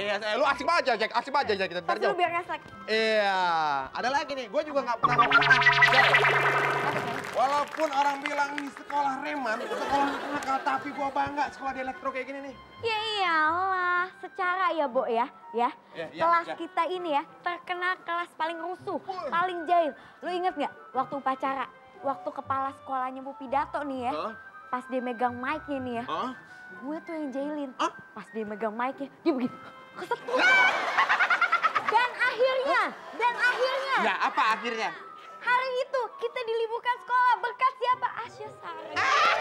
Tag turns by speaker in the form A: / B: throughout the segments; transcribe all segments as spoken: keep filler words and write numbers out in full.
A: Iya, saya lu asik banget Jack, asik banget Jack, kita
B: Pas lu biar ngeslek.
A: Iya, ada lagi nih, gue juga nggak pernah mau kalah. Walaupun orang bilang ini sekolah reman, sekolah nakal, tapi gue bangga sekolah di elektro kayak gini nih.
B: Ya iyalah, secara ya Bo ya, ya.
A: Ya, ya,
B: kelas
A: ya.
B: kita ini ya terkenal kelas paling rusuh, paling jahil. Lu inget nggak waktu upacara, waktu kepala sekolahnya mau pidato nih ya,
A: Huh?
B: pas dia megang mic-nya nih ya,
A: Huh?
B: gue tuh yang jahilin.
A: Huh?
B: Pas dia megang mic-nya, dia begini, keset. Dan akhirnya, dan akhirnya.
A: Ya, apa akhirnya?
B: Hari itu kita diliburkan sekolah berkat siapa? Asya Sari.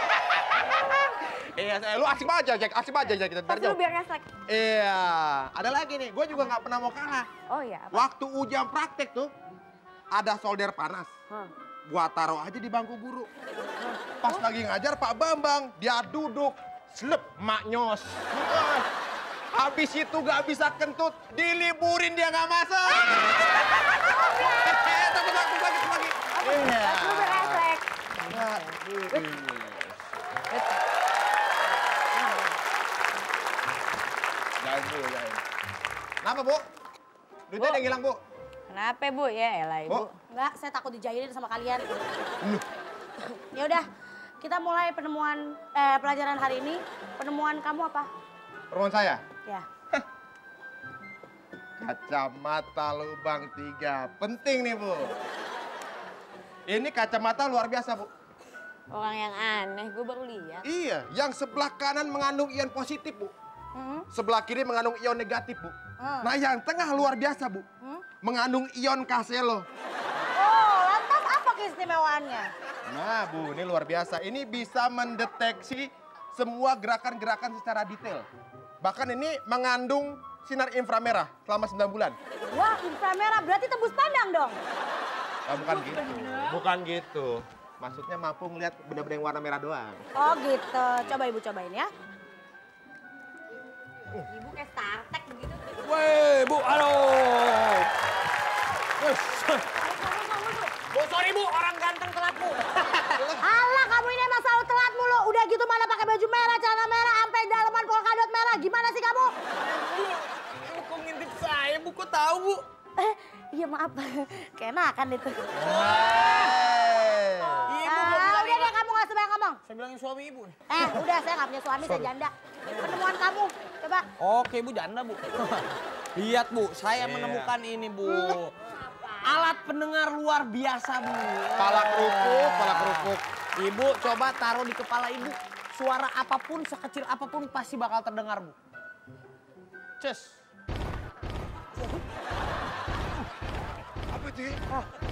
A: Iya, saya lu asik banget Jack, asik banget Jack, kita
B: Pas lu biar ngeslek.
A: Iya, ada lagi nih, gue juga nggak pernah mau kalah.
B: Oh iya. Apa?
A: Waktu ujian praktek tuh, ada solder panas.
B: Hah.
A: Gua taruh aja di bangku guru. Pas lagi ngajar Pak Bambang, dia duduk, slep, maknyos. Habis itu gak bisa kentut, diliburin dia gak masuk. Eh, takut lagi, lagi, lagi. Iya.
B: Pas lu biar ngeslek.
A: Jangan Bu, jangan. Kenapa Bu? Duitnya ada yang hilang Bu?
C: Kenapa Bu? Ya elah Ibu.
A: Bu?
C: Enggak, saya takut dijailin sama kalian. Ya udah, kita mulai penemuan eh, pelajaran hari ini. Penemuan kamu apa?
A: Permohonan saya?
C: Ya.
A: Kacamata lubang tiga. Penting nih Bu. Ini kacamata luar biasa Bu.
C: Orang yang aneh, gue baru lihat.
A: Iya, yang sebelah kanan mengandung ion positif Bu.
C: Hmm?
A: Sebelah kiri mengandung ion negatif Bu.
C: Hmm.
A: Nah yang tengah luar biasa Bu.
C: Hmm?
A: Mengandung ion kaselo.
C: Oh, lantas apa keistimewaannya?
A: Nah Bu, ini luar biasa. Ini bisa mendeteksi semua gerakan-gerakan secara detail. Bahkan ini mengandung sinar inframerah selama sembilan bulan.
C: Wah, inframerah berarti tembus pandang dong.
A: Oh, bukan gitu. Bukan gitu. Maksudnya mampu ngeliat benda-benda yang warna merah doang.
C: Oh gitu. Coba Ibu cobain ya.
B: Ibu kayak StarTech begitu.
D: Weh, Bu, halo. Bu, sorry Bu, orang ganteng telat Bu.
C: Alah, kamu ini emang selalu telat mulu. Udah gitu mana pakai baju merah, celana merah, sampai dalaman polkadot merah. Gimana sih kamu?
D: Bu, lu kok ngintip saya, Bu, kok tahu Bu?
C: Eh, iya maaf. Keenakan itu.
A: Hey.
D: Ibu,
C: Ah, udah deh kamu nggak sebanyak ngomong.
D: saya bilangin suami Ibu.
C: Eh, udah saya nggak punya suami, saya janda. Penemuan kamu, coba.
D: Oke Bu, janda Bu. Lihat Bu, saya menemukan ini Bu. Alat pendengar luar biasa Bu.
A: Kepala kerupuk, kepala kerupuk.
D: Ibu coba taruh di kepala Ibu. Suara apapun, sekecil apapun pasti bakal terdengar Bu. Cus.
A: Apa itu ya?